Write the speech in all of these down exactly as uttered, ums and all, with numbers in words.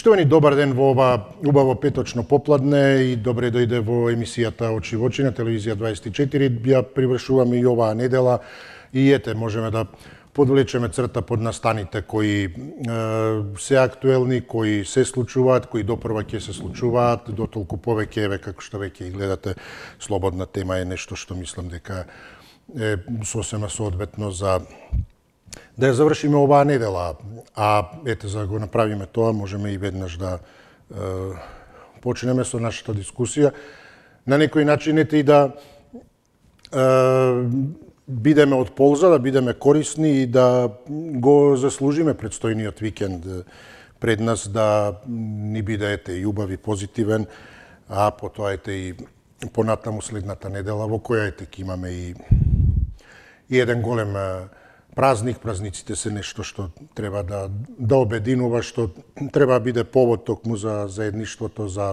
Поштовани, добар ден во ова убаво петочно попладне и добре дојде во емисијата Очи во очи на телевизија дваесет и четири. Ја привршуваме и оваа недела и ете, можеме да подвлечеме црта под настаните кои е, се актуелни, кои се случуваат, кои допрва ќе се случуваат, дотолку повеќе, еве како што веќе и гледате, слободна тема е нешто што мислам дека е сосема соодветно за да ја завршиме оваа недела. А ете, за да го направиме тоа, можеме и веднаш да е, почнеме со нашата дискусија. На некој начин ете и да е, бидеме од полза, да бидеме корисни и да го заслужиме предстојниот викенд пред нас, да ни биде ете и убав и позитивен, а потоа ете и понатаму следната недела во која ете ќе имаме и, и еден голем празник. Празниците се нешто што треба да да обединува, што треба да биде повод токму за заедништвото, за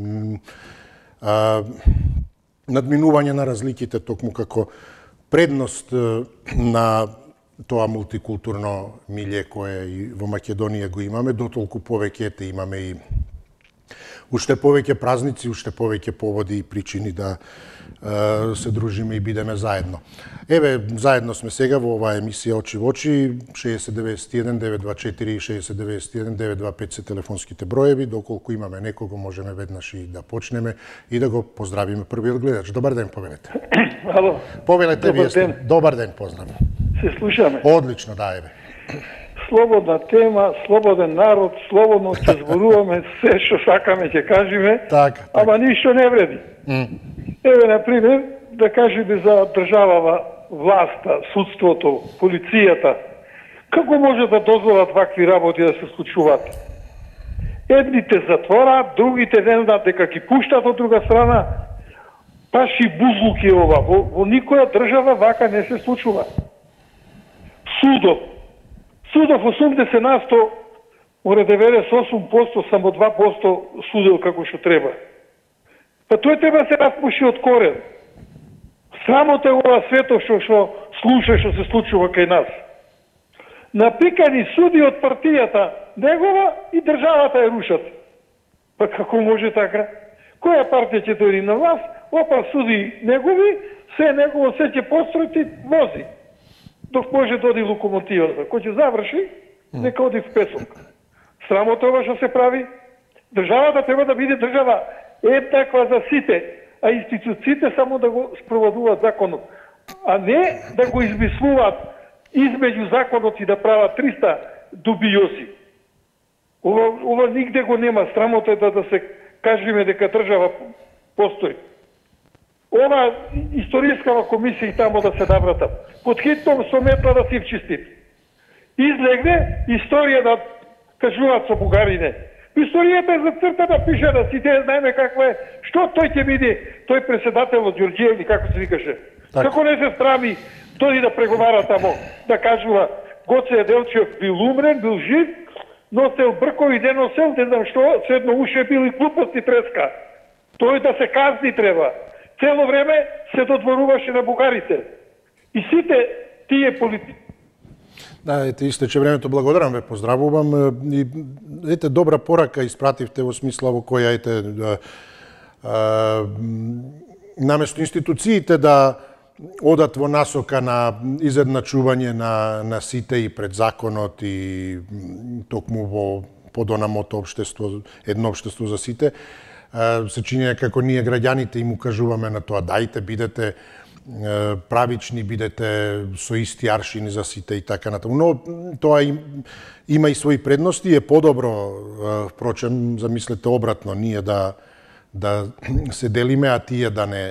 а, надминување на разликите, токму како предност на тоа мултикултурно милје кое и во Македонија го имаме, дотолку повеќе ете имаме и уште повеќе празници, уште повеќе поводи и причини да е, се дружиме и бидеме заедно. Еве, заедно сме сега во оваа емисија Очи во очи, шеесет деветдесет и еден девет два четири и шеесет деветдесет и еден девет два пет се телефонските броеви, доколку имаме некого можеме веднаш и да почнеме и да го поздравиме првиот гледач. Добар ден, повелете. Ало. Повелете, вие сте. Добар ден, поздрав. Се слушаме. Одлично, да, еве. Слободна тема, слободен народ, слободно ќе зборуваме се што сакаме ќе кажеме, так, так. Ама ништо не вреди. Mm. Еве, например, да кажеме за државава, власта, судството, полицијата. Како може да дозволат вакви работи да се случуваат? Едните затвораат, другите не знаат дека ги пуштат од друга страна. Баш и бузлук е ова. Во, во никоја држава вака не се случува. Судот. Судов осумдесет на сто, оре деветдесет и осум проценти, само два проценти судел како што треба. Па тој треба да се распуши од корен. Срамота е ова свето што што слуша што се случува кај нас. Напикани суди од партијата негова и државата ја рушат. Па како може така? Која партија ќе дојде на власт, опа суди негови, се негово се ќе построи вози. Док може да оди локомотивата. Кој ќе заврши, нека оди в песок. Срамота ова што се прави. Државата треба да биде држава еднаква за сите, а институциите само да го спроводуваат законот. А не да го измислуваат измеѓу законот и да прават триста дубиози. Ова, ова нигде го нема. Срамота е да, да се кажеме дека држава постои. Ова историјскава комисија и тамо да се наврата. Под хитном со метла да си вчистит. Излегне историја да кажуваат со бугарине. Историјата е зацртана, пише да сите знаеме каква е. Што тој ќе биде, тој председател од Ѓорѓиевни, како се викаше. Так. Како не се справи, дојди да преговара тамо, да кажува Гоце Делчев бил умрен, бил жив, носел бркови, не носел, не знам што, седно уше бил и глупости треска. Тој да се казни треба. Цело време се додворуваше на бугарите. И сите тие политики. Да, ете, истече времето, благодарам ве, поздравувам. И, ете, добра порака испративте во смисла во која, ете, да, а, наместо институциите да одат во насока на изедначување на, на сите и пред законот и токму во подонамото општество, едно општество за сите, се чини како ние граѓаните им укажуваме на тоа, дајте, бидете правични, бидете со исти аршини за сите и така натаму. Но тоа им, има и своји предности, е подобро, впрочем, замислете обратно, ние да, да се делиме, а тие да не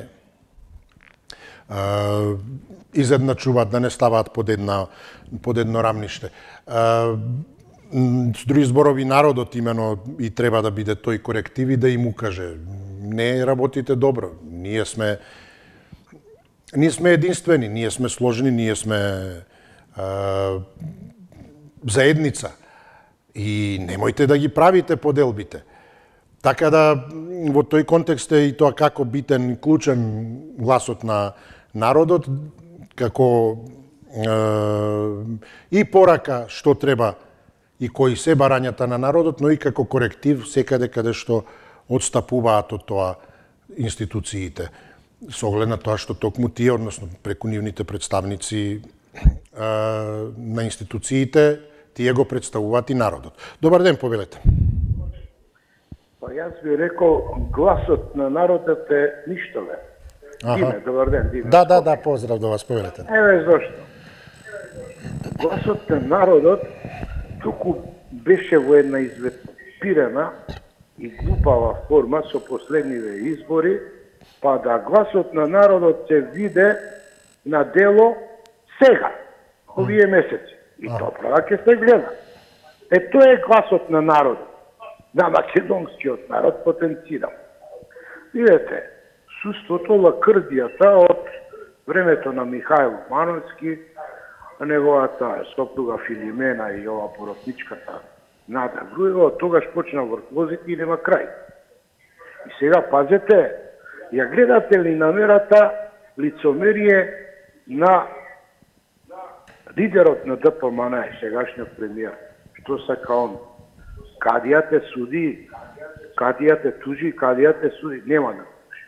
а, изедначуваат, да не ставаат под, една, под едно рамниште. А, С други зборови, народот имено и треба да биде тој коректив и да им укаже. Не работите добро. Ние сме ние сме единствени, ние сме сложени, ние сме а, заедница. И немојте да ги правите поделбите. Така да, во тој контекст е и тоа како битен, клучен гласот на народот, како а, и порака што треба и кои се барањата на народот, но и како коректив секаде каде што одстапуваат од тоа институциите. Со оглед на тоа што токму тие, односно преку нивните представници на институциите, тие го представуваат и народот. Добар ден, повелете. Па јас би рекол, гласот на народот е ништовен. Диме, добар ден, Диме. Да, да, да, поздрав до вас, повелете. Еве зашто. Гласот на народот туку беше во една извепирена и глупава форма со последниве избори, па да гласот на народот се виде на дело сега, овие месеци. И тоа права ќе се гледа. Е, тоа е гласот на народот, на македонскиот народ, потенцирам. Видете, суството, лакрдијата од времето на Михаил Мановски, неговата сопруга Филимена и ова поротничката Нада Груева, од тогаш почна врхлозите и нема крај. И сега пазете, ја гледате ли намерата лицомерие на лидерот на Д П М Н, сегашниот премиер. Што сака он? Кадија те суди, кадија те тужи, кадија те суди, нема да тужи.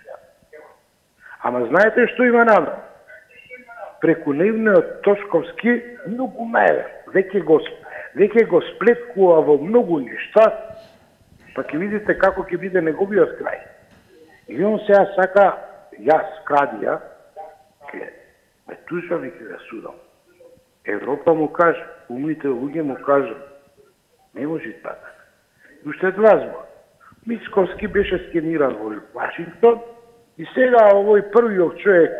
Ама знаете што има намер? Преку нивниот Тошковски многу највер. Веќе го, веќе го сплеткува во многу нешта, па ќе видите како ќе биде неговиот крај. И он сега сака, јас, Кадија, ќе ме тужам и ќе ме судам. Европа му каже, умните луѓе му кажа, не може така. И уште два збор. Мицковски беше скениран во Вашингтон и сега овој првиот човек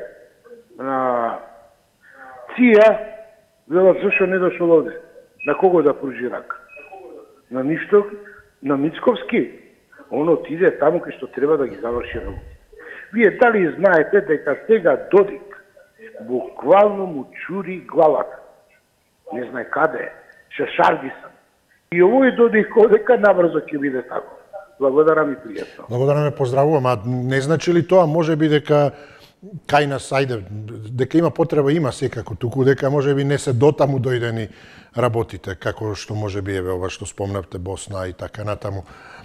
на ЦИА велат зашо не дошол овде. На кого да пружи рака? На ништо, на Мицковски. Он отиде таму кај што треба да ги заврши работи. Вие дали знаете дека сега Додик буквално му чури главата? Не знае каде е, шашарги сам. И овој Додик одека набрзо ќе биде тако. Благодарам и пријатно. Благодарам и поздравувам, а не значи ли тоа може би дека кај нас, ајде, дека има потреба, има секако, туку дека може би не се дотаму дојдени работите, како што може би еве ова што спомнавте Босна и така натаму.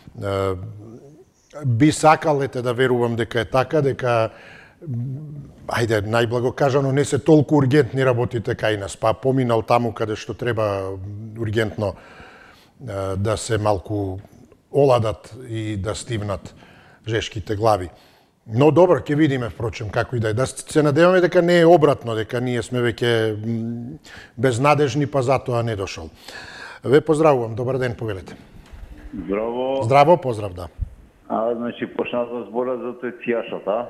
Би сакалете да верувам дека е така, дека ајде, најблаго кажано, не се толку ургентни работите кај нас, па поминал таму каде што треба ургентно да се малку оладат и да стивнат жешките глави. Но добро, ќе видиме, впрочем, како и да е. Да се надеваме дека не е обратно, дека ние сме веќе безнадежни, па затоа не дошол. Ве поздравувам, добар ден, повелете. Здраво. Здраво, поздрав, да. А, значи, почна да збора за тој цијашата.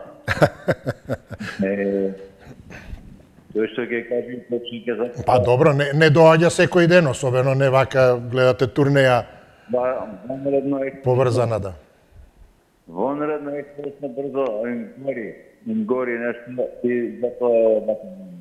е, тој што ќе кажи, почне ќе за... Па добро, не, не доаѓа секој ден, особено не вака, гледате турнеја да, поврзана, да. Вонредно експресно брзо им гори, им гори нешто и затоа е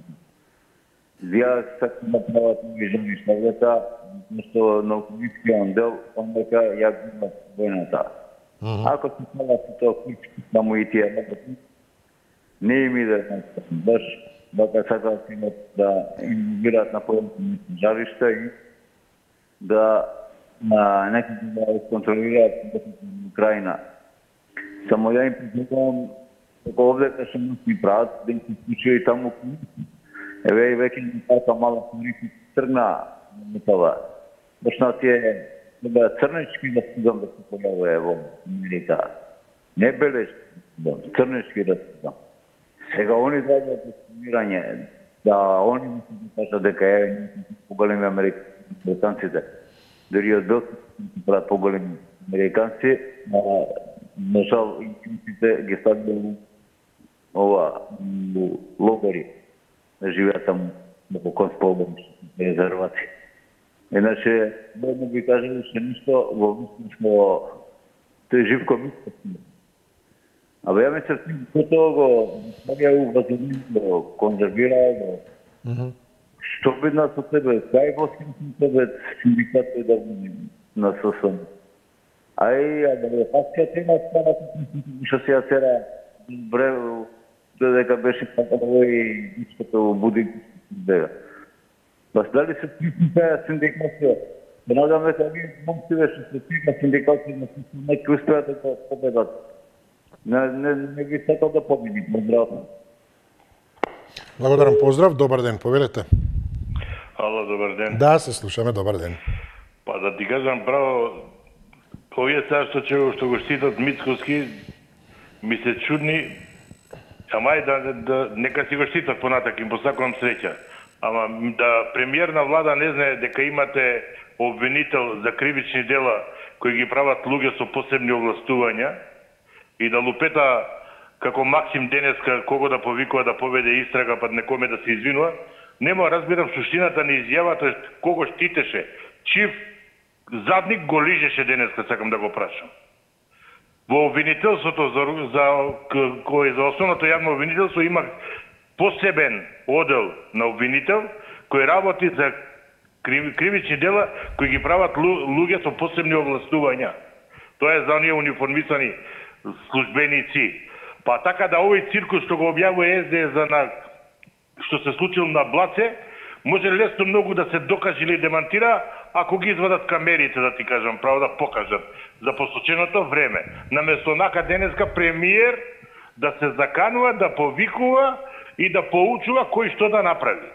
вие сакам да прават виждани штавлета, нешто на околискиот дел, ондака ја губам војната. Ако се става со тоа клучки, само и тие работи, не им иде баш, бака сакаат да им бират на поедни жаришта и да на некои да контролираат Украина. Само ја им предлагам, како овде кај што ми прават, да им се случи и таму. Еве и веќе ми така мала кориси тргна на това. Почна тие да црнички да студам да се појавува во Америка. Не белешки, црнички да студам. Сега они дадат естимирање, да они ми се кажа дека е поголеми американците. Дори од Белски прават поголеми американци, на жал институциите ги ставиле ова логори да живеат таму во концполни резервации. Иначе, можно би кажали што ништо во вистинско тој Живко Мицковски. Абе ја мислам што го ставија у вазелин, конзервираа го. Што би нас од тебе, кај во синдикатот синдикатот да на ССМ. Ај, а да ја паска тема стара што се ја сера добре додека беше така овој дичкото буди дега. Бас дали се припипаја синдикатот? Се надам дека ви момците што се тика синдикати на неки успеат да го победат. Не, не, не ги сакам да победи. Поздрав. Благодарам, поздрав, добар ден, повелете. Ало, добар ден. Да, се слушаме, добар ден. Па да ти кажам право, овие сега што че што го штитат Мицковски, ми се чудни, ама ај да, да нека си го штитат понатак, им посакувам среќа. Ама да премиер на влада не знае дека имате обвинител за кривични дела кои ги прават луѓе со посебни овластувања и да лупета како Максим денеска кого да повикува да поведе истрага па некоме да се извинува, нема разбирам суштината на изјавата кого штитеше. Чив задник го лижеше денеска, сакам да го прашам. Во обвинителството за, за кој за основното јавно обвинителство има посебен одел на обвинител кој работи за кривични дела кои ги прават луѓе со посебни овластувања. Тоа е за оние униформисани службеници. Па така да овој циркус што го објавува Ес Де Ес за на што се случил на Блаце, може лесно многу да се докаже или демантира ако ги извадат камерите, да ти кажам, право да покажат за посоченото време. Наместо нака денеска премиер да се заканува, да повикува и да поучува кој што да направи.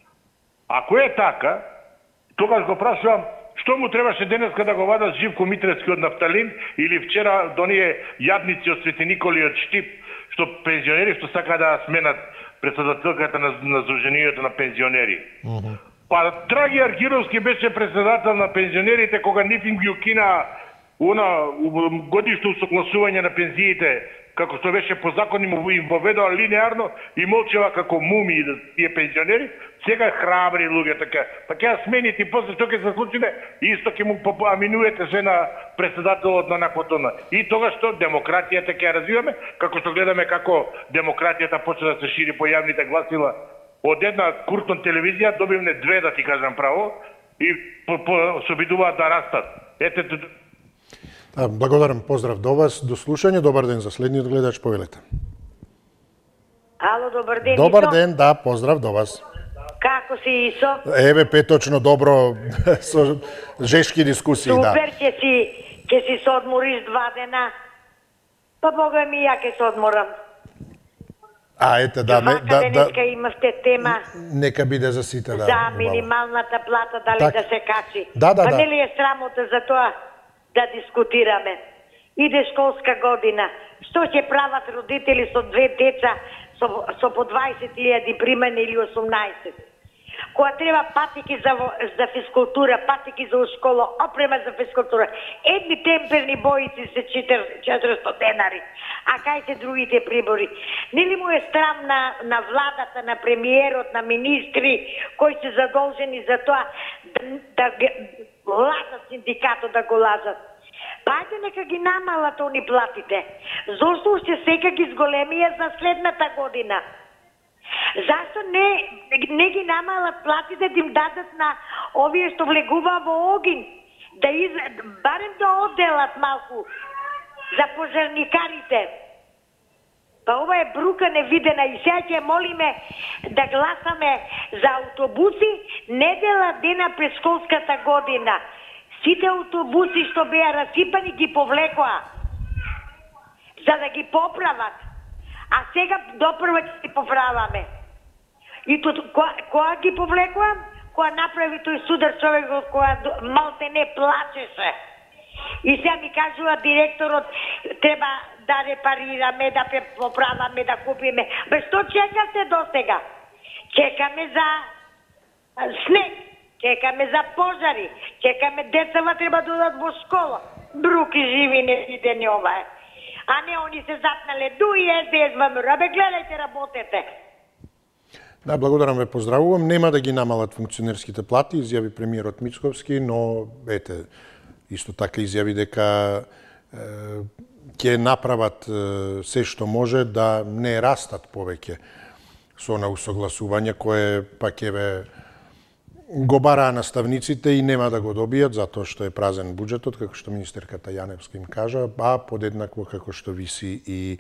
Ако е така, тогаш го прашувам, што му требаше денеска да го вадат Живко Митревски од Нафталин или вчера до оние јадници од Свети Николи од Штип, што пензионери што сака да сменат председателката на, на Сдруженијето на пензионери. Uh -huh. Па Драги Аргировски беше председател на пензионерите кога нив им ги укина она годишно усогласување на пензиите, како што беше по закон им воведоа линеарно и молчева како муми да тие пензионери, сега храбри луѓе така. Па ќе смените и после што ќе се случине, исто ќе му аминуете се на председателот на наквото. И тогаш што демократијата ќе развиваме, како што гледаме како демократијата почна да се шири по јавните гласила. Од една Куртон телевизија добивме две, да ти кажам право, и по, по, се обидуваат да растат. Ете, да, благодарам, поздрав до вас, до слушање, добар ден за следниот гледач, повелете. Ало, добар ден, Добар Исо. ден, да, поздрав до вас. Како си, Исо? Еве, петочно добро, со жешки дискусии, да. Супер, ќе си, ќе си се одмориш два дена. Па Бога ми, ја ќе се одморам. А, ете, да, не, да, денеска да, имавте тема нека биде за сите, да. за минималната плата, дали так. да се качи. Да, да, па да. нели е срамота за тоа да дискутираме? Иде школска година. Што ќе прават родители со две деца со, со по дваесет илјади примани или осумнаесет? Кога треба патики за, за физкултура, патики за школа, опрема за физкултура, едни темперни боици се четиристотини денари, а кај се другите прибори? Нели му е страм на, на владата, на премиерот, на министри, кои се задолжени за тоа да, да, да лазат синдикатот, да го лазат? Па ајде нека ги намалат они платите. Зошто уште сега ги зголемија за следната година? Зашто не, не ги намалат платите да им дадат на овие што влегува во огин? Да из... барем да одделат малку за пожарникарите. Па ова е брука невидена и сега ќе молиме да гласаме за автобуси недела дена пред школската година. Сите автобуси што беа расипани ги повлекоа за да ги поправат. А сега допрва ќе ги поправаме. И то, која, која ги повлекоа? Која направи тој судар човек која малте не плачеше. И сега ми кажува директорот треба да репарираме, да поправаме, да купиме. Бе, што чекате до сега? Чекаме за снег, чекаме за пожари, чекаме децава треба да додат во школа. Бруки живи невидени ова е. А не, они се запнале, ду и Ес Де Ес ВМРО. Бе, гледајте, работете. Да, благодарам, ве поздравувам. Нема да ги намалат функционерските плати, изјави премиерот Мицковски, но, ете, исто така изјави дека е, ќе направат е, се што може да не растат повеќе со на усогласување кое па ќе ве го бараа наставниците и нема да го добијат затоа што е празен буџетот, како што министерката Јаневска им кажа, а подеднакво како што виси и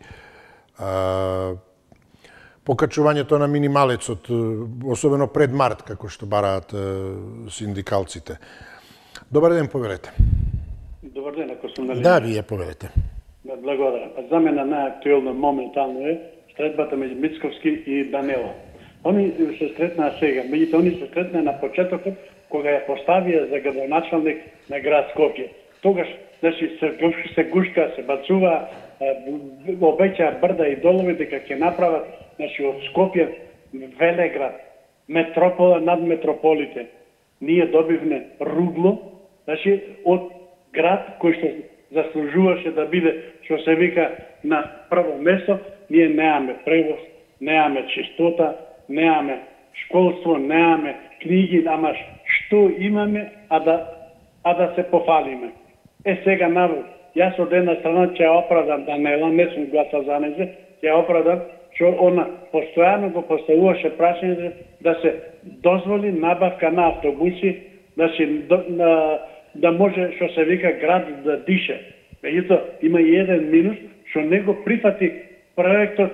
а, покачувањето на минималецот, особено пред март, како што бараат синдикалците. Добар ден, повелете. Добар ден, ако сум на линија. Да, вие повелете. Благодарам. За мене најактуелно моментално е стретбата меѓу Мицковски и Данела. Они се сретнаа сега, меѓутоа они се сретнаа на почетокот кога ја поставија за градоначалник на град Скопје. Тогаш, значи, се, се гушка, се бацува, обеќаа брда и долови дека ќе направат, значи, од Скопје велеград, метропола над метрополите. Ние добивме ругло, значи, од град кој што заслужуваше да биде, што се вика, на прво место. Ние немаме превоз, немаме чистота, немаме школство, немаме книги, ама што имаме, а да, а да се пофалиме. Е, сега, навод, јас од една страна ќе оправдам Данела, не сум гласал за незе, ќе оправдам што она постојано го поставуваше прашање да се дозволи набавка на автобуси, значи, да, да, да може, што се вика, град да дише. Меѓутоа, има и еден минус, што не го прифати проектот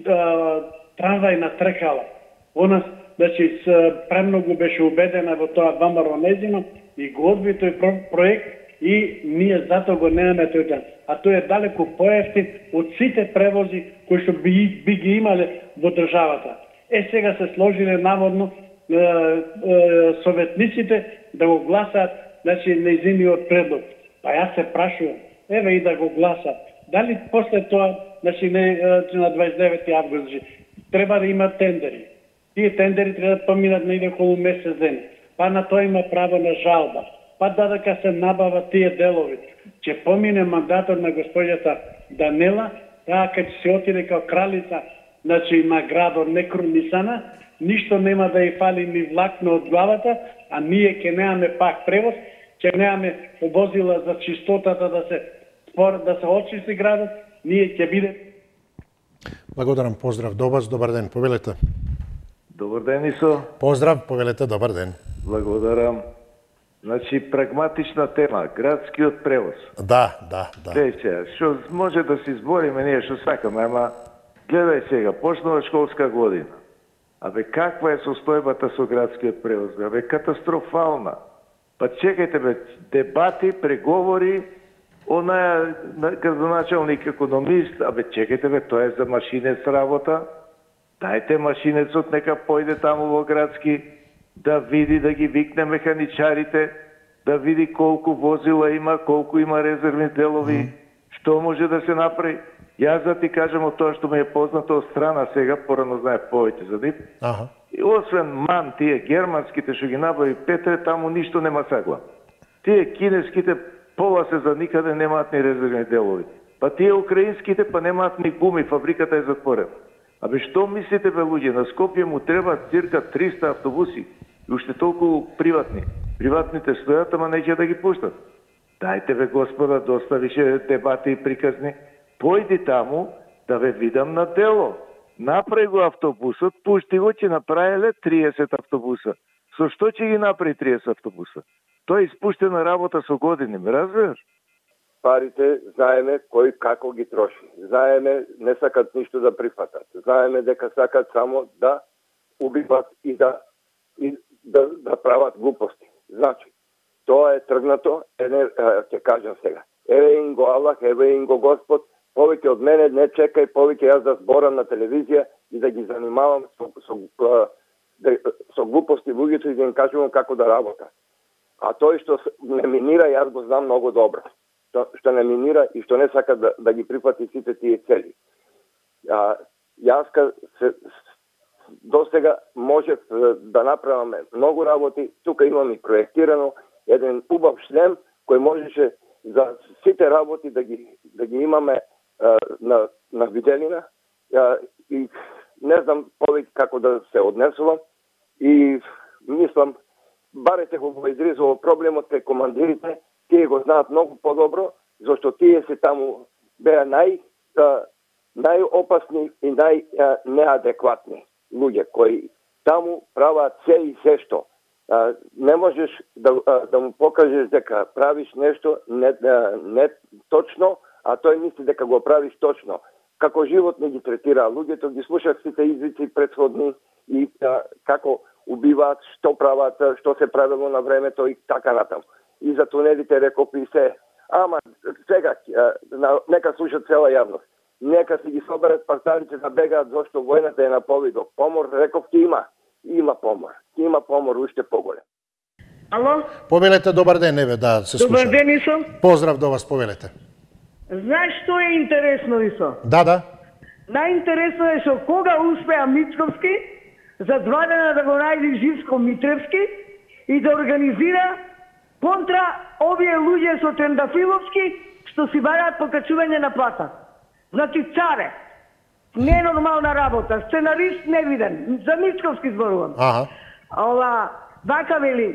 трамвај на Трекала. Она, значи, премногу беше убедена во тоа ВМРО незино и го одби тој проект и ние затоа го немаме тој ден. А тој е далеку поевтин од сите превози кои што би, би ги имале во државата. Е, сега се сложиле наводно е, е, советниците да го гласаат, значи, нејзиниот предлог. Па јас се прашувам, еве и да го гласат. Дали после тоа, значи, не, на дваесет и девети август, треба да има тендери. Тие тендери треба да поминат нејде околу месец ден. Па на тоа има право на жалба. Па додека се набават тие делови, ќе помине мандатот на госпоѓата Данела, таа ќе се отиде као кралица, значи, на градот некрунисана, ништо нема да ја фали ни влакно од главата, а ние ќе немаме пак превоз, ќе немаме возила за чистотата да се да се очисти градот, ние ќе биде. Благодарам, поздрав до вас, добар ден, повелете. Добар ден, Исо. Поздрав, повелете, добар ден. Благодарам. Значи, прагматична тема, градскиот превоз. Да, да, да. Те сега, што може да се избориме ние што сакаме, ама гледај сега, почнува школска година. Абе, каква е состојбата со градскиот превоз? Абе, катастрофална. Па чекајте, бе, дебати, преговори, онаја градоначалник економист, абе, чекајте, бе, тоа е за машинец работа. Дајте машинецот, нека појде таму во градски, да види, да ги викне механичарите, да види колку возила има, колку има резервни делови, mm. што може да се направи. Јас да ти кажам од тоа што ми е познато од страна сега, порано знае повеќе за нив. Ага. И освен ман, тие германските што ги набави Петре, таму ништо нема саглам. Тие кинеските пола се за никаде немаат ни резервни делови. Па тие украинските па немаат ни гуми, фабриката е затворена. Абе што мислите, бе, луѓе, на Скопје му треба цирка триста автобуси и уште толку приватни. Приватните стојат, ама неќе да ги пуштат. Дајте, бе, господа, доста више дебати и приказни. Појди таму да ве видам на дело. Направи го автобусот, пушти го, ќе направиле триесет автобуса. Со што ќе ги направи триесет автобуса? Тоа е испуштена работа со години, ме разбираш? Парите знаеме кој како ги троши. Знаеме не сакат ништо да прифатат. Знаеме дека сакат само да убиват и да и да, да прават глупости. Значи, тоа е тргнато, ене, ќе кажам сега. Еве им го Аллах, еве им го Господ, повеќе од мене не чекај, повеќе јас да зборам на телевизија и да ги занимавам со, со, со, со глупости луѓето и да им кажувам како да работат. А тој што не минира, јас го знам многу добро. Што не минира и што не сака да, да ги прифати сите тие цели. А, јас се до сега можев да направаме многу работи. Тука имам и проектирано еден убав шлем кој можеше за сите работи да ги да ги имаме а, на на виделина. А, и не знам повеќе како да се однесувам и мислам барете го го изрезува проблемот кај командирите. Тие го знаат многу подобро, зашто тие се таму беа нај а, најопасни и најнеадекватни луѓе кои таму прават се и се што. А, не можеш да, а, да му покажеш дека правиш нешто не, а, не точно, а тој мисли дека го правиш точно. Како животни ги третира луѓето, ги слушах сите извици предходни и а, како убиваат, што прават, што се правило на времето и така натаму. и за тунелите реков и се. Ама сега нека слушат цела јавност. Нека си ги соберат партаните да бегаат зашто војната е на повидок. Помор реков ќе има. Има помор. Ќе има помор уште поголем. Ало? Повелете, добар ден, еве, да се слушам. Добар ден, Исо. Поздрав до вас, повелете. Знаеш што е интересно, Исо? Да, да. Најинтересно е што кога успеа Мицковски за два дена да го најди Живско-Митревски и да организира контра овие луѓе со Трендафиловски што си бараат покачување на плата. Значи царе. Не е нормална работа. Сценарист невиден. За Мицковски зборувам. Аха. Ова, вака вели,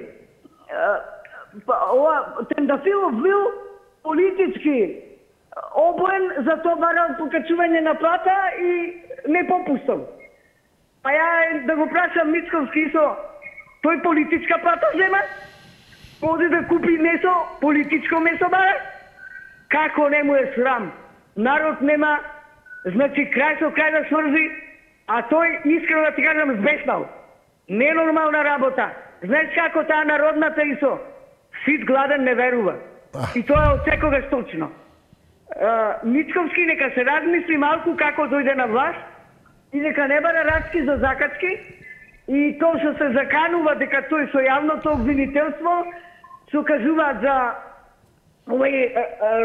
ова, Трендафилов бил политички обоен, зато барал покачување на плата и не попустил. А ја да го прашам Мицковски со тој политичка плата зема? Оди да купи месо, политичко месо бара? Како не му е срам? Народ нема, значи крај со крај да сврзи, а тој искрено да ти кажам збеснал. Ненормална работа. Знаеш како таа народната Исо? Сит гладен не верува. И тоа е од секогаш точно. Мицковски нека се размисли малку како дојде на власт и нека не бара рачки за закачки и тоа што се заканува дека тој со јавното обвинителство што кажуваат за овој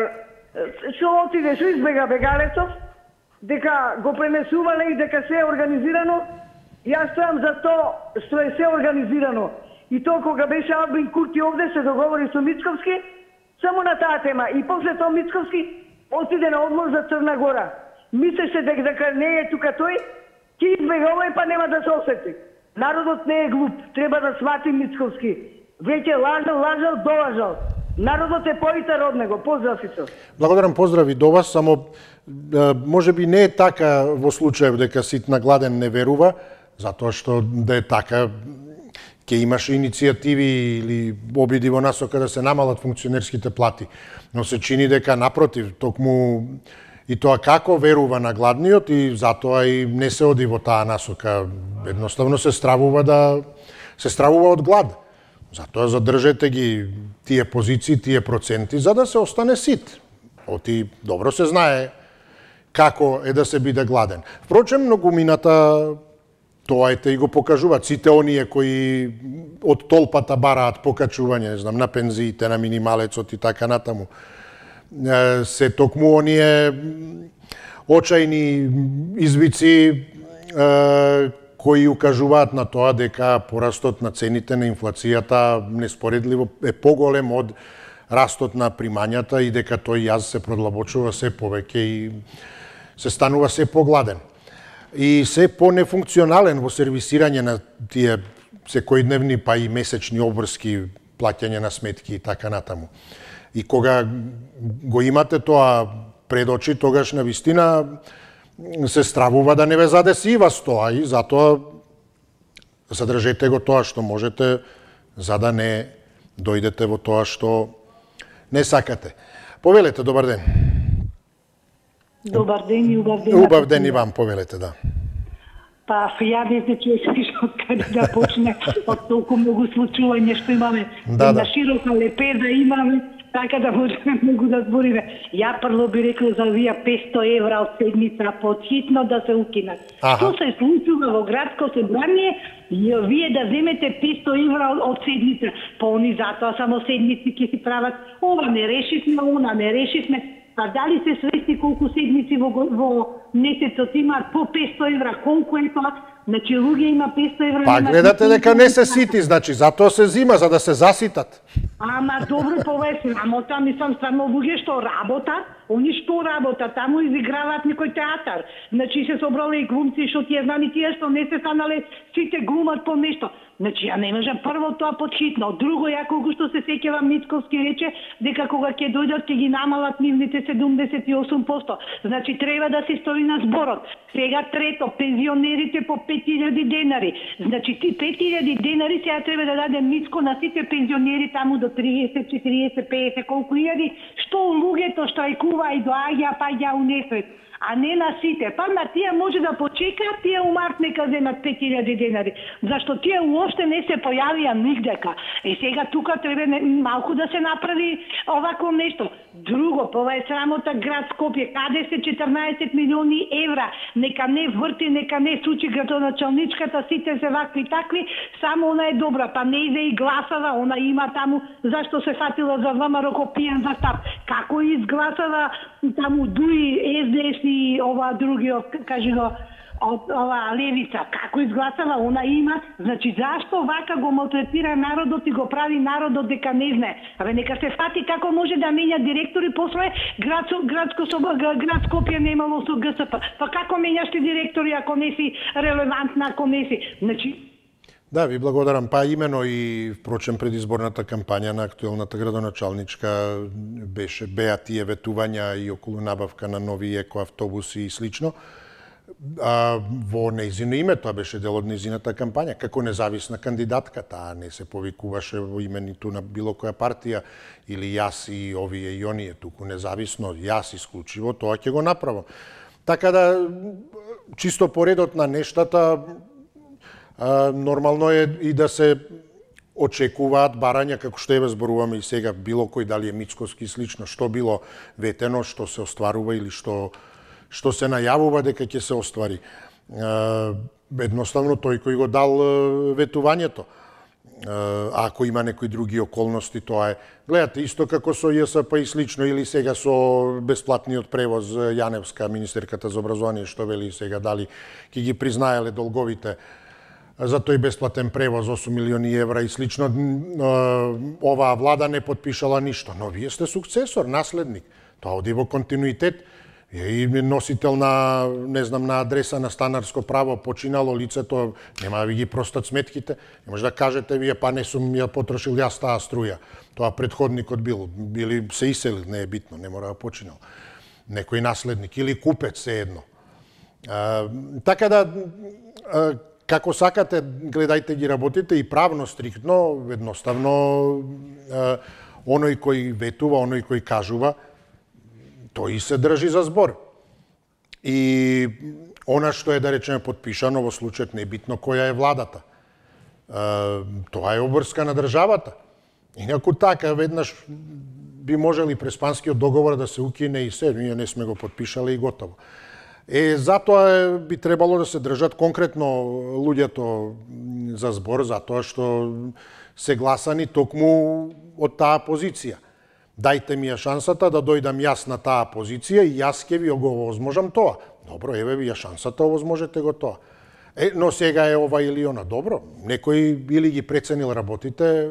што отиде, што избега Бегалецов, дека го пренесувале и дека се е организирано. Јас стојам за тоа што е се организирано. И тоа кога беше Албин Курти овде се договори со Мицковски само на таа тема. И после тоа Мицковски отиде на одмор за Црна Гора. Мислеше дека не е тука тој, ќе избега овој па нема да се осети. Народот не е глуп, треба да свати Мицковски. Веќе лажал, лажал, долажал. Народот е поитар од него. Поздрав, Исо. Благодарам, поздрави до вас, само може би не е така во случајов дека ситна гладен не верува, затоа што да е така ќе имаше иницијативи или обиди во насока да се намалат функционерските плати. Но се чини дека напротив, токму и тоа како верува на гладниот и затоа и не се оди во таа насока. Едноставно се стравува да се стравува од глад. Затоа задржете ги тие позиции, тие проценти, за да се остане сит. Оти добро се знае како е да се биде гладен. Впрочем, многумината тоа ете и го покажуваат. Сите оние кои од толпата бараат покачување, не знам, на пензиите, на минималецот и така натаму, се токму оние очајни извици кои укажуваат на тоа дека порастот на цените на инфлацијата неспоредливо е поголем од растот на примањата и дека тој јаз се продлабочува се повеќе и се станува се погладен. И се по-нефункционален во сервисирање на тие секојдневни па и месечни обврски, плаќање на сметки и така натаму. И кога го имате тоа пред очи, тогаш на вистина се стравува да не ве задеси и вас тоа и затоа задржете го тоа што можете за да не дојдете во тоа што не сакате. Повелете, добар ден. Добар ден и убав ден. Убав ден и вам, повелете, да. Па, ја не се чуеш од каде да почне, од толку многу случување што имаме. Да, да. На широка лепеза имаме, така да можеме многу да збориме. Ја прво би рекла за овие петсто евра од седмица подхитно да се укинат. Што се случува во градско собрание, вие да земете петсто евра од седмица, па они затоа само седмици ќе си прават, ова не решивме, она не решивме. Па дали се свести колку седмици во, во месецот имаат по петсто евра, колку е тоа? Значи луѓе има петсто евра. Па гледате дека не се сити, значи затоа се зима за да се заситат. Ама добро повеќе, ама тоа мислам стварно луѓе што работат, они што работат, таму изиграваат некој театар. Значи се собрале и глумци што тие знани тие што не се станале, сите глумат по нешто. Значи ја не можам прво тоа подхитно. Друго, ја колку што се сеќавам Мицковски рече дека кога ќе дојдат ќе ги намалат нивните седумдесет и осум проценти. Значи треба да се стои на зборот. Сега трето, пензионерите по пет илјади денари. Значи ти пет илјади денари сега треба да даде Мицко на сите пензионери таму до триесет, четириесет, пеесет колку илјади, што луѓето штрајкува и доаѓа па ја унесет. А не на сите. Па на тие може да почекаат, тие у март нека земат пет илјади денари. Зашто тие у Уопште не се појавија нигдека. И сега тука треба малку да се направи овако нешто. Друго, ова е срамота град Скопје. Каде се четрнаесет милиони евра? Нека не врти, нека не сучи градоначалничката, сите се вакви такви, само она е добра. Па не иде и гласава, она има таму, зашто се фатила за ВМРО ко пијан за штаб. Како изгласава таму Дуи, Ес Де Ес и ова другиот, кажи го, од ова левица, како изгласава, она има. Значи, зашто вака го малтретира народот и го прави народот дека не знае? Абе, нека се фати како може да менја директори, после градско, градско, град Скопје не имало со Г С П. Па како менјаш ти директори ако не си релевантна, ако не си? Значи, да, ви благодарам. Па имено и впрочем предизборната кампања на актуелната градоначалничка беше беа тие ветувања и околу набавка на нови екоавтобуси и слично. А, во нејзино име, тоа беше дел од нејзината кампања, како независна кандидатка, таа не се повикуваше во име ниту на било која партија или јас и овие и оние, туку независно, јас исклучиво, тоа ќе го направам. Така да, чисто поредот на нештата, а, нормално е и да се очекуваат барања, како што еве зборуваме и сега, било кој, дали е Мицкоски и слично, што било ветено, што се остварува или што што се најавува дека ќе се оствари. Едноставно тој кој го дал ветувањето. Ако има некои други околности, тоа е. Гледате, исто како со Ја С П и слично, или сега со бесплатниот превоз Јаневска, министерката за образование, што вели сега, дали ќе ги признаеле долговите за тој бесплатен превоз, осум милиони евра и слично. Оваа влада не подпишала ништо, но вие сте сукцесор, наследник. Тоа оди во континуитет. И носител на, не знам, на адреса на станарско право, починало лицето, нема да ви ги простат сметките. Не може да кажете вие, па не сум ја потрошил јас таа струја. Тоа предходникот бил, или се иселил, не е битно, не мора да починал. Некој наследник или купец, се едно. А, така да, а, како сакате, гледајте ги работите и правно, стриктно, едноставно, а, оној кој ветува, оној кој кажува, тој се држи за збор. И она што е, да речеме, подпишано во случајот, не е битно која е владата. Тоа е обврска на државата. Инаку така, веднаш би можели преспанскиот договор да се укине и се, ние не сме го подпишале и готово. Е, затоа би требало да се држат конкретно луѓето за збор, затоа што се гласани токму од таа позиција. Дајте ми ја шансата да дојдам јас на таа позиција и јас ќе ви го овозможам тоа. Добро, еве ви ја шансата, овозможете го тоа. Е, но сега е ова или она. Добро, некој или ги преценил работите,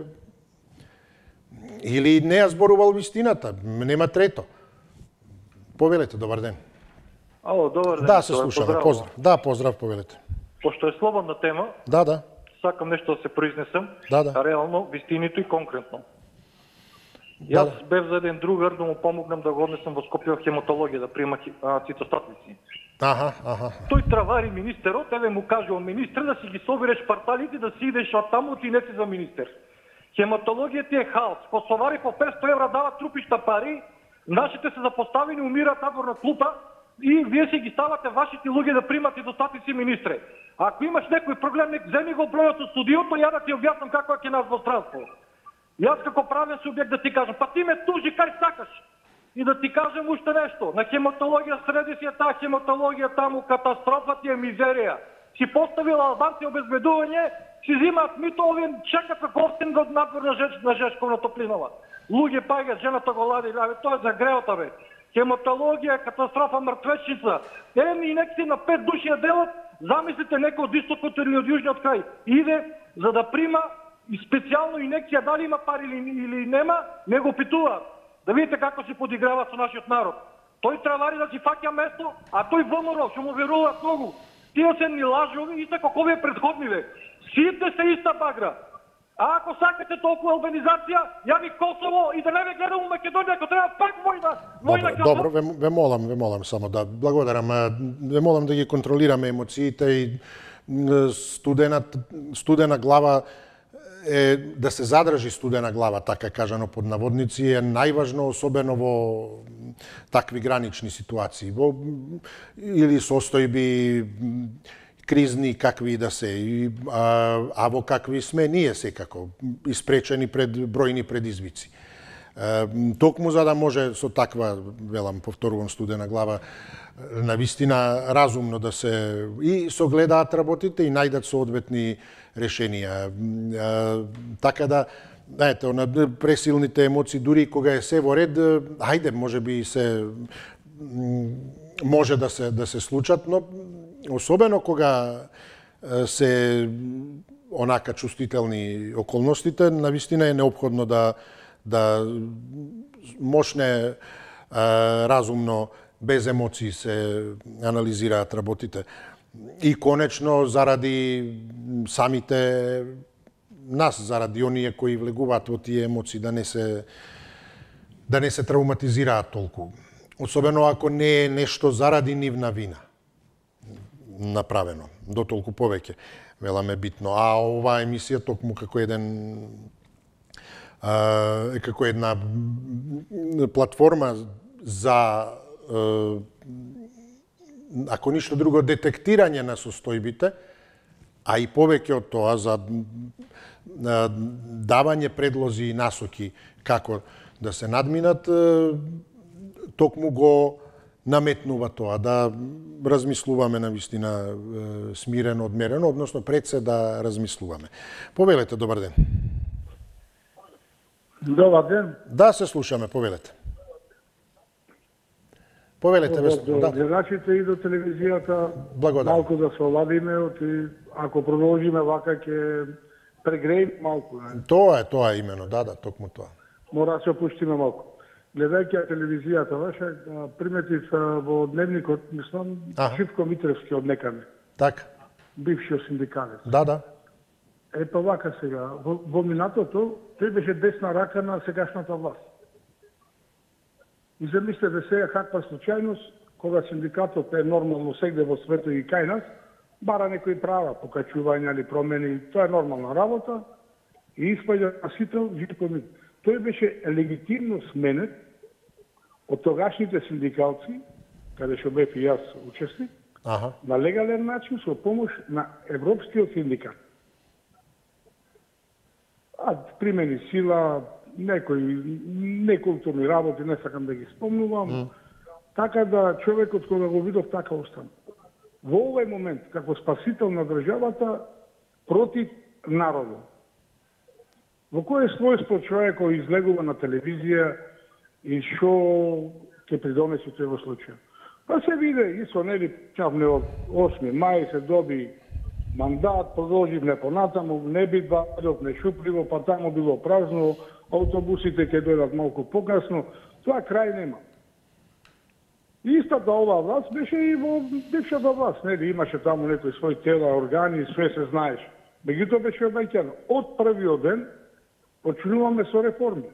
или не ја зборувал вистината. Нема трето. Повелете, добар ден. Ало, добар ден. Да, се слушаме, поздрав. Да, поздрав, повелете. Пошто е слободна тема, да, да. Сакам нешто да се произнесам, да, да. Реално, вистинито и конкретно. Да, Јас бев за еден другар да му помогнам да го однесам во Скопје хематологија да прима цитостатици. Аха, аха. Тој травари министерот, еве му кажувам министер да си ги собереш парталите, да си идеш од таму, ти не си за министер. Хематологија ти е хаос. Косовари по петстотини евра дават трупишта пари, нашите се запоставени, умираат надвор на клупа и вие си ги ставате вашите луѓе да примат цитостатици министре. Ако имаш некој проблем, нек земи го бројот од студиото, ја да ти објаснам како е ке нас во странство. Јас како правен субјект да ти кажам, па ти ме тужи кај сакаш. И да ти кажем уште нешто. На хематологија среди си е таа хематологија таму, катастрофа ти е мизерија. Си поставила албанци обезбедување, си зимаат мито, овие чекат како овцин го надвор на, жеч, на Жешковна топлинава. Луѓе паѓа, жената го лади, тоа е за греота, бе. Хематологија, катастрофа, мртвечница. Еми и некти на пет души ја делат, замислите некој од истокот или од јужниот крај. Иде за да прима и специјално инекција, дали има пари или, или нема, не го питуваат. Да видите како се подиграва со нашиот народ. Тој травари да си фаќа место, а тој ВМРО, што му веруваат многу. Тие се ни лажови, иста како овие предходниве. Сите се иста багра. А ако сакате толку албанизација, јави Косово и да не ве гледам у Македонија, ако треба пак војна, војна Добро, добро ве, ве молам, ве молам само да благодарам, ве молам да ги контролираме емоциите и студена, студена глава е да се задржи студена глава, така кажано под наводници, е најважно, особено во такви гранични ситуации, во или состојби, кризни какви да се, и, а, а во какви сме ние секако, испречени пред бројни предизвици. Токму за да може со таква, велам, повторувам, студена глава, навистина разумно да се и согледаат работите и најдат соодветни решенија. Така да, знаете, на пресилните емоции, дури кога е се во ред, ајде, може би се може да се да се случат, но особено кога се онака чувствителни околностите, навистина е неопходно да да мощне разумно, без емоции се анализираат работите. И конечно, заради самите нас, заради оние кои влегуваат во тие емоции, да не се да не се травматизираат толку. Особено ако не е нешто заради нивна вина направено, до толку повеќе. Веламе битно. А оваа емисија токму како еден е како една платформа за, ако ништо друго, детектирање на состојбите, а и повеќе од тоа за давање предлози и насоки како да се надминат, токму го наметнува тоа, да размислуваме навистина смирено, одмерено, односно пред се да размислуваме. Повелете, добар ден. Добар ден. Да, се слушаме, повелете. Повелете, ве слушаме. До гледачите и до телевизијата, благодарам. Малку да се оладиме, ако продолжиме вака ќе прегреем малку. Не? Тоа е, тоа е имено, да, да, токму тоа. Мора да се опуштиме малку. Гледајќи телевизијата ваша, приметив во дневникот, мислам, Живко Митревски од некаде. Така. Бившиот синдикалец. Да, да. Ето вака сега, во, во минатото, тој беше десна рака на сегашната власт. И замислете сега каква случајност, кога синдикатот е нормално сегде во светот и кај нас, бара некои права, покачувања или промени, тоа е нормална работа, и испаѓа насител Живко Митревски. Тој беше легитимно сменет од тогашните синдикалци, каде што бев и јас учесник, ага, на легален начин со помош на Европскиот синдикат. А примени сила, некои некултурни работи, не сакам да ги спомнувам, mm. така да човекот кога го видов така остана. Во овој момент, како спасител на државата, против народот. Во кое својство човекот излегува на телевизија и што ќе придонесе тој во случај? Па се виде, и со нели чавне од осми мај се доби мандат, продолживме понатаму, не би бадов, не шупливо, па таму било празно, автобусите ќе дојдат малку покасно, тоа крај нема. Истата оваа власт беше и во бившата власт, нели имаше таму некои своји тела, органи, све се знаеш. Меѓутоа беше обајќано. Од првиот ден почнуваме со реформи.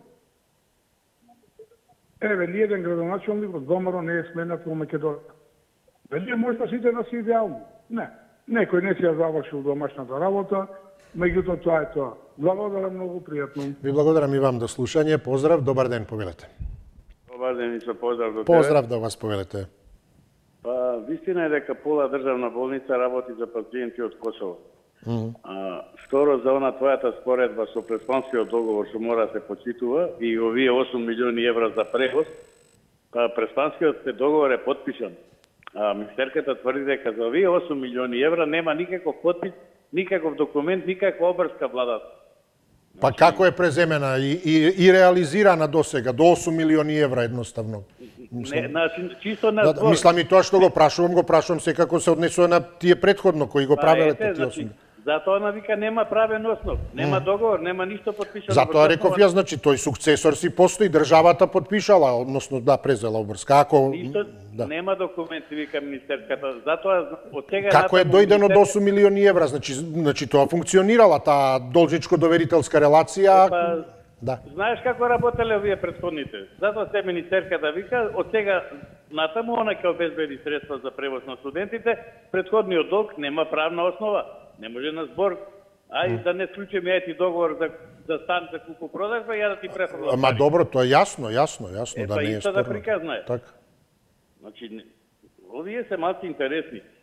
Еве, ни еден градоначалник од ВМРО не е сменат во Македонија. Дали може да сите да си идеално? Не. Некој не си ја завршил домашната работа, меѓутоа тоа е тоа. Благодарам, многу пријатно. Ви благодарам и вам до слушање. Поздрав, добар ден, повелете. Добар ден и со поздрав до тебе. Поздрав да вас повелете. Па, вистина е дека пола државна болница работи за пациенти од Косово. Mm -hmm. А, второ, за она твојата споредба со преспанскиот договор што мора да се почитува и овие осум милиони евра за превоз, па преспанскиот договор е потпишан. А министерката тврди дека за овие осум милиони евра нема никаков потпис, никаков документ, никаква обрска владата. Па значи, како е преземена и, и, и реализирана до сега, до осум милиони евра едноставно? Не, значи, чисто на да, да, мислам и тоа што го прашувам, го прашувам секако се однесува на тие претходно кои го правеле тие значи, осум. Затоа навика нема правен основ, нема mm. договор, нема ништо потпишано. Затоа реков ја, значи тој сукцесор си постои, државата потпишала, односно да презела обврска. Ако ништо, да. Нема документи, вика министерката. Затоа од сега како е дојдено до осум милиони евра, значи значи тоа функционирала таа должничко доверителска релација. Па, да. Знаеш како работеле овие претходните? Затоа се министерката вика од сега натаму она ќе обезбеди средства за превоз на студентите, претходниот долг нема правна основа. Не може на збор, ај mm. да не склучиме ети договор за за стан за купо-продажба, ја да ти префрлам. Ама добро, тоа е јасно, јасно, јасно е, да па не е спорно. Да спорно. приказна е. Така. Значи, овие се малку интересни.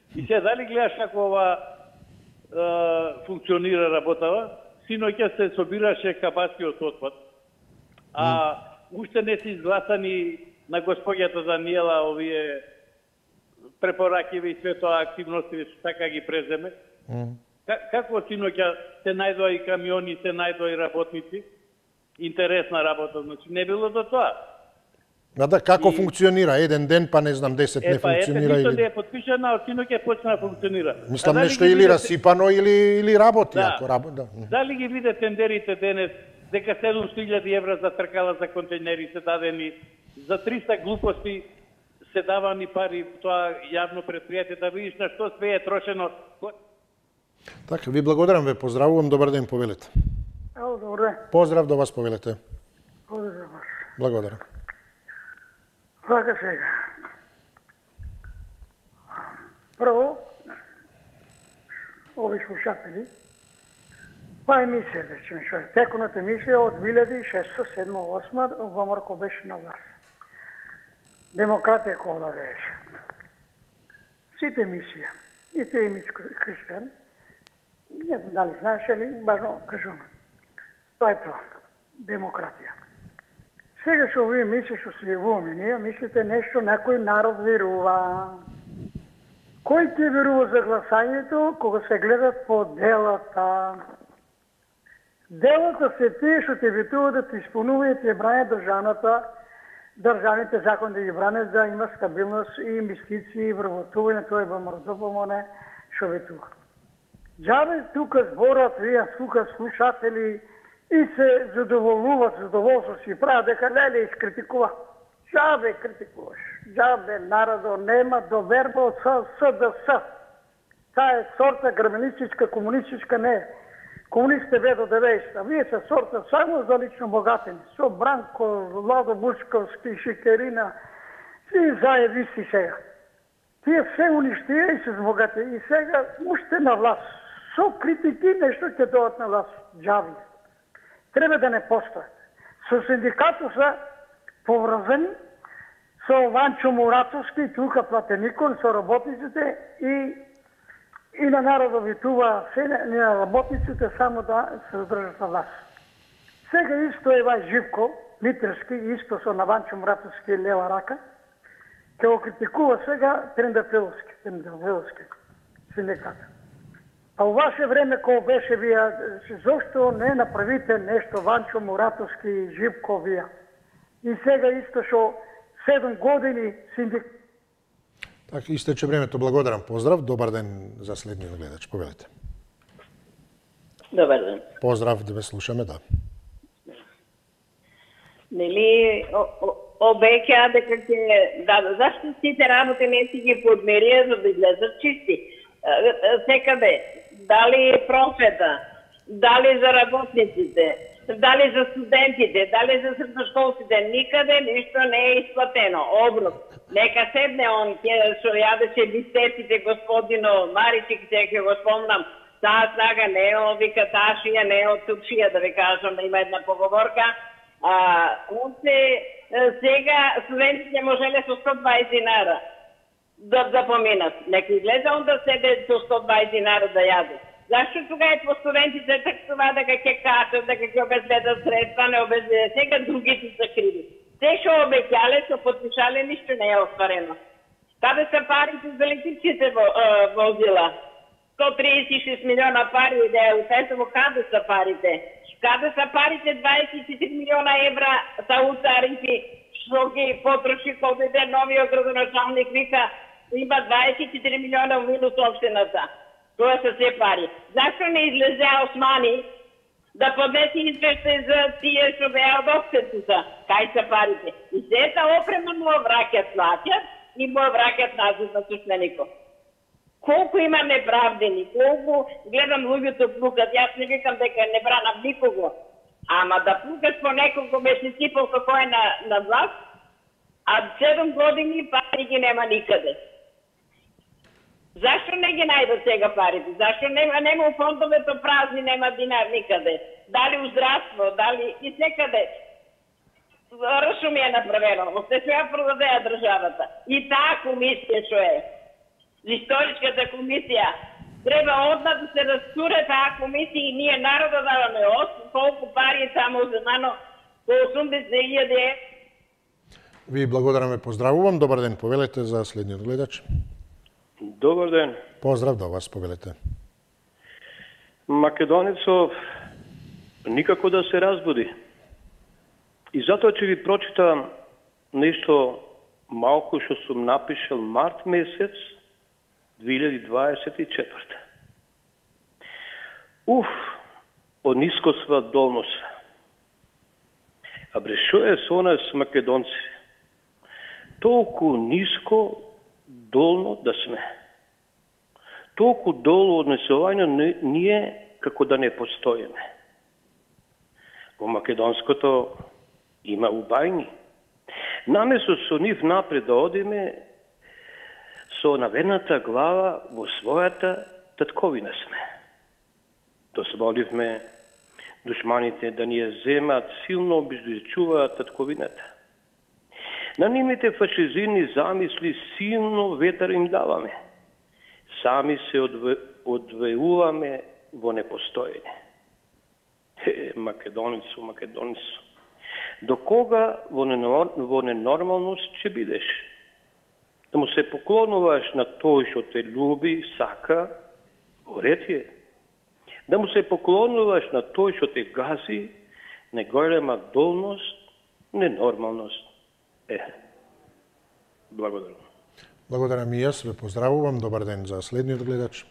И се дали гледаш како ова е, функционира работава, синоќа се собираше кабаскиот отпад, а уште не се изгласани на господјата Даниела овие препоракиви и све тоа активности, така ги преземе. Mm. Како синоќа се најдоа и камиони, се најдоа и работници, интересна работа, значи не било до тоа. Да, да, како и... функционира? Еден ден, па не знам, десет е, не па, функционира ете, или... да е подпишана, од синоќа почна да функционира. Мислам дали нешто ги или видите... расипано или, или работи, да. ако работи, да. Дали ги виде тендерите денес, дека седумстотини илјади евра за тркала за контейнери се дадени, за триста глупости се давани пари, тоа јавно предпријатие, да видиш на што све е трошено. Така, ви благодарам, ве поздравувам, добар ден, повелете. Ало, добар ден. Поздрав до вас, повелете. Поздрав вас. Благодарам. Вака сега. Прво, ови слушатели, па емисија, да речеме што е. Теконата емисија од две илјади и шеста, седма, осма, ВМРО беше на власт. Демократија која да беше. Сите емисија, и те Мицко Християн, не знам дали знаеш или важно кажувам. Тоа е тоа. Демократија. Сега што вие мислите што се јавуваме, ние мислите нешто некој народ верува. Кој ќе верува за гласањето кога се гледат по делата? Делата се тие што те ветува да те исполнуваат и бранят државната, државните закони да ги бранят, да има стабилност и инвестиции, вработување, тоа е ВМРО што ветува. Джабе тука зборат, вие тука слушатели, и се задоволуват, задоволство си правят дека леле искритикува. Джабе критикуваш. Джабе народо нема доверба од СДС. Таа е сорта грабеничичка, комунистичка не е. Комунистите бе до деветдесета. Вие се сорта само за лично богатени. Со Бранко, Ладо Бучковски, Шикерина, си заедисти сега. Тие се уништија и се збогати. И сега уште на власт. Со критики нешто ќе дојдат на власт. Джаби. Треба да не постојат. Со синдикатот са поврзани, со Ванчо Муратовски, тука Платеникон, со работниците и и на народот витува се на работниците само да се задржат на власт. Сега исто е вај Живко Митревски, исто со на Ванчо Муратовски лева рака, ќе го критикува сега Трендафиловски, Трендафиловски синдикат. А у ваше време, кога беше вие, зошто не направите нешто Ванчо Муратовски и Живко вие? И сега исто што седум години синдик... Така, истече времето. Благодарам. Поздрав. Добар ден за следниот гледач. Повелете. Добар ден. Поздрав, да ве слушаме, да. Нели, обеќаа дека ќе... Да, зашто сите работи не си ги подмерија за да излезат чисти? Секаде, дали просвета, дали за работниците, дали за студентите, дали за средношколците, никаде ништо не е исплатено. Оброк. Нека седне он, што јадеше бистеците господино Маричик, ќе го спомнам, таа снага не е од викаташија, не е од тукшија, да ви кажам, да има една поговорка. А, он се, сега студентите можеле со сто дваесет динара да, да поминат. Нека излезе он да седе со сто дваесет динара да јаде. Зашто тогава по студентите таква дека ќе кажат, дека ќе обезбедат средства, не обезбедат. Сега другите се криви. Се што обеќале, што потпишале, ништо не е остварено. Каде се парите за електричните возила? сто триесет и шест милиона пари, да ја утесамо каде се парите? Каде се парите дваесет и четири милиона евра за утарифи, што ги потроши кога иде новиот градоначалник, вика, има дваесет и четири милиона в минус општината. Тоа се се пари. Зашто не излезе Османи да поднесе извештај за тие што беа од општината? Кај се парите? И сета опрема му враќат, платят и му враќат назад на собственикот. Колку има неправдени, колку гледам луѓето плукат, јас не викам дека не бранам никого, ама да плукаш по неколку месеци како е на, на власт, а седум години пари ги нема никаде. Зашто не ги најдат сега парите? Зашто нема, нема у фондовето празни, нема динар никаде? Дали у здравство, дали и секаде? Ршум е направено, осте се ја продадеа државата. И таа комисија што е. историчката комисија. Треба одна да се растуре таа комисија и ние народа даваме колку пари е само земано по осумдесет илјади. Ви благодараме, поздравувам. Добар ден, повелете за следниот гледач. Добар ден. Поздрав до вас, повелете. Македонецов никако да се разбуди. И затоа ќе ви прочитам нешто малку што сум напишал март месец две илјади дваесет и четврта. Уф, од ниско сва долно се. А бре, шо е со нас македонци? Толку ниско долно да сме. Толку долу однесување ние како да не постоиме. Во македонското има убајни. Наместо со нив напред да одиме, со наведната глава во својата татковина сме. Дозволивме душманите да ни ја земат, силно обезличуваат татковината. На нивните фашизирни замисли силно ветар им даваме. Сами се одве, одвеуваме во непостоење. Е, македонецо, македонецо. До кога во, ненор, во ненормалност ќе бидеш? Да му се поклонуваш на тој што те люби, сака, во ред е. Да му се поклонуваш на тој што те гази, неголема долност, ненормалност. Е, благодарам. Благодарам и јас, ве поздравувам. Добар ден за следниот гледач.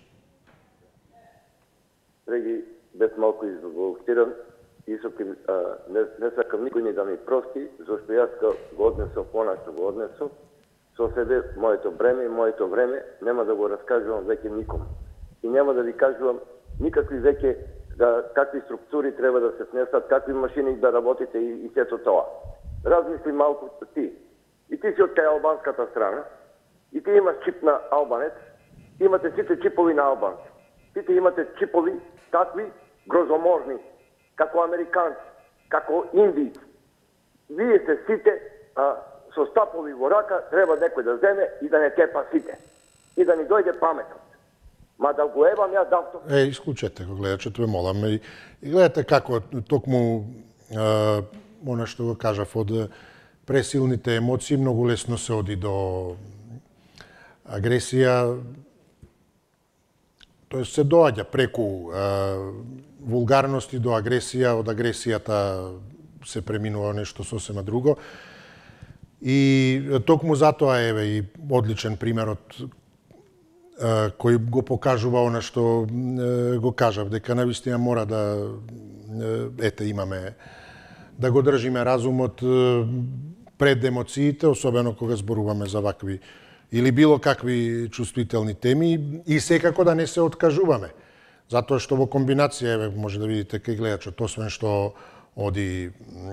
Драги, без малку изволктиран, Исоким, не, не сакам никој ни да ми прости, зашто јас го однесов она што го однесов, со себе моето бреме и моето време нема да го раскажувам веќе никому. И нема да ви кажувам никакви веќе да, какви структури треба да се внесат, какви машини да работите и, и сето тоа. Размисли малку ти. И ти си од кај албанската страна, и ти имаш чип на албанец, имате сите чипови на албанци. Сите имате чипови такви грозоморни, како американци, како индијци. Вие сте сите а, со стапови во рака, треба некој да земе и да не тепа сите. И да ни дојде паметот. Ма да го евам ја давто. Е, исклучете го гледачот, ве молам. И, и гледате како токму а, она што го кажав, од пресилните емоции многу лесно се оди до агресија. Тоест се доаѓа преку а, вулгарности до агресија, од агресијата се преминува нешто сосема друго. И токму затоа еве и одличен примерот а, кој го покажува она што а, го кажав, дека навистина мора да ете имаме да го држиме разумот пред емоциите, особено кога зборуваме за вакви или било какви чувствителни теми и секако да не се откажуваме. Затоа што во комбинација, еве, може да видите кај гледачот, освен што оди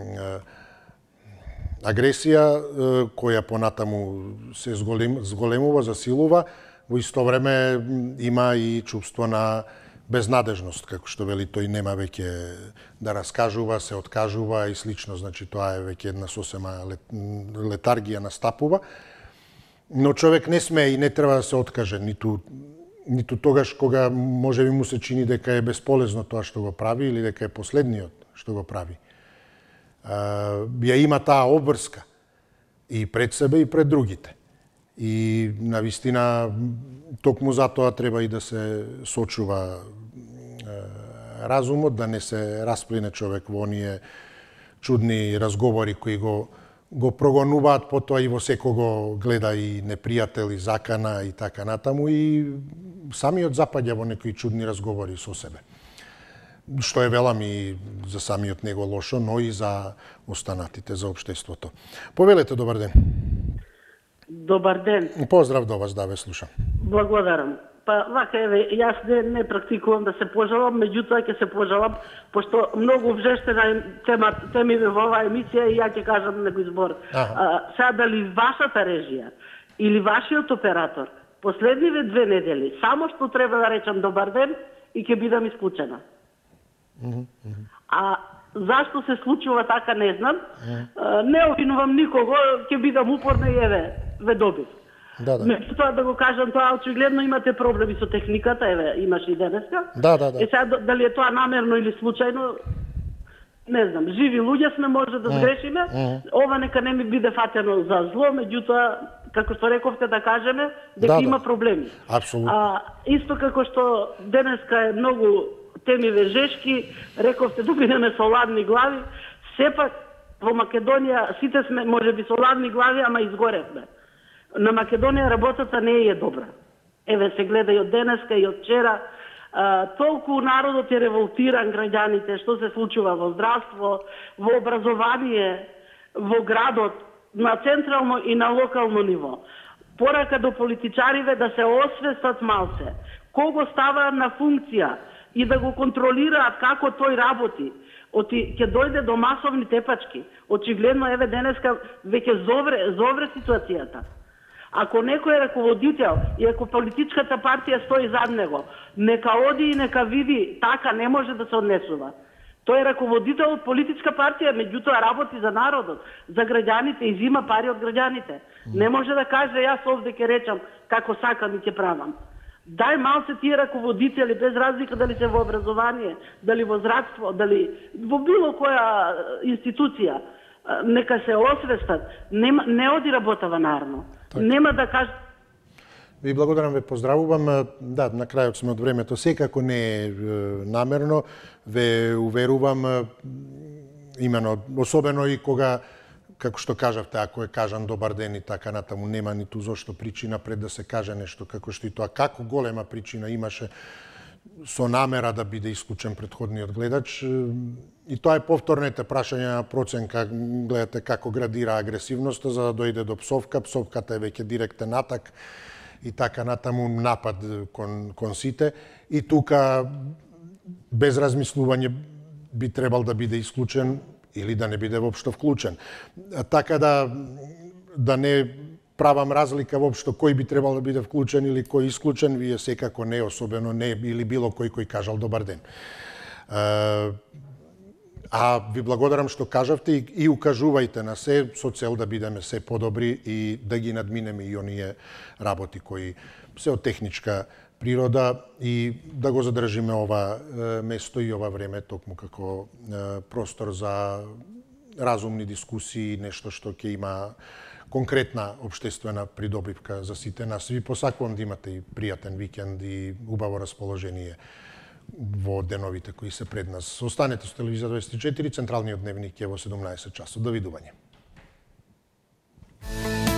агресија, која понатаму се зголем, зголемува, засилува, во исто време има и чувство на безнадежност, како што вели тој нема веќе да раскажува, се откажува и слично, значи тоа е веќе една сосема летаргија настапува. Но човек не смее и не треба да се откаже, ниту ниту тогаш кога можеби му се чини дека е бесполезно тоа што го прави или дека е последниот што го прави. А, ја има таа обврска и пред себе и пред другите. И навистина токму затоа треба и да се сочува е, разумот, да не се расплине човек во оние чудни разговори кои го го прогонуваат потоа и во секого гледа и непријател и закана и така натаму и самиот запаѓа во некои чудни разговори со себе. Што е велам и за самиот него лошо, но и за останатите, за општеството. Повелете, добар ден. Добар ден. Поздрав до вас, да ве слушам. Благодарам. Па, вака, еве, јас не, не практикувам да се пожалам, меѓутоа ќе се пожалам, пошто многу вжештена тема, темиве во оваа емисија и ја ќе кажам некој збор. А, сега, дали вашата режија или вашиот оператор, последниве две недели, само што треба да речам добар ден и ќе бидам исклучена. А зашто се случува така, не знам. Не обвинувам никого, ќе бидам упорна и еве, ве добив. Да, да. Меѓутоа да го кажам тоа, очигледно имате проблеми со техниката, еве, имаш и денеска. Да, да, да. Е сега дали е тоа намерно или случајно, не знам, живи луѓе сме, може да сгрешиме. Mm. Ова нека не ми биде фатено за зло, меѓутоа, како што рековте да кажеме, дека да, има да. проблеми. Апсолутно. А, исто како што денеска е многу теми вежешки, рековте да бидеме со ладни глави, сепак во Македонија сите сме можеби со ладни глави, ама изгоревме. На Македонија работата не е добра. Еве се гледа и од денеска и од вчера. А, толку народот е револтиран, граѓаните, што се случува во здравство, во образование, во градот, на централно и на локално ниво. Порака до политичариве да се освестат малце. Кого става на функција и да го контролираат како тој работи. Оти ќе дојде до масовни тепачки. Очигледно еве денеска веќе зовре зовре ситуацијата. Ако некој е раководител и ако политичката партија стои зад него, нека оди и нека види, така не може да се однесува. Тој е раководител од политичка партија, меѓутоа работи за народот, за граѓаните и зима пари од граѓаните. Не може да каже јас овде ќе речам како сакам и ќе правам. Дај малце тие раководители, без разлика дали се во образование, дали во здравство, дали во било која институција, нека се освестат. Нема, не оди работава нарно. Нема да каже... Ви благодарам, ве поздравувам. Да, на крајот сме од времето. Секако не е намерно. Ве уверувам, имено, особено и кога, како што кажавте, ако е кажан добар ден и така натаму, нема ниту зошто причина пред да се каже нешто, како што и тоа. Како голема причина имаше со намера да биде исклучен претходниот гледач. И тоа е повторните прашања на проценка, гледате како градира агресивноста, за да дојде до псовка. Псовката е веќе директен атак и така натаму напад кон, кон сите. И тука, без размислување, би требал да биде исклучен или да не биде воопшто вклучен. Така да, да не правам разлика воопшто кој би требал да биде вклучен или кој исклучен, вие секако не, особено не, или било кој кој кажал добар ден. А ви благодарам што кажавте и, и укажувајте на се со цел да бидеме се подобри и да ги надминеме и оние работи кои се од техничка природа и да го задржиме ова е, место и ова време токму како е, простор за разумни дискусии, нешто што ќе има конкретна обштествена придобивка за сите нас. Ви посакувам да имате и пријатен викенд и убаво расположение во деновите кои се пред нас. Останете со телевизија дваесет и четири, централниот дневник е во седумнаесет часот. Довидување.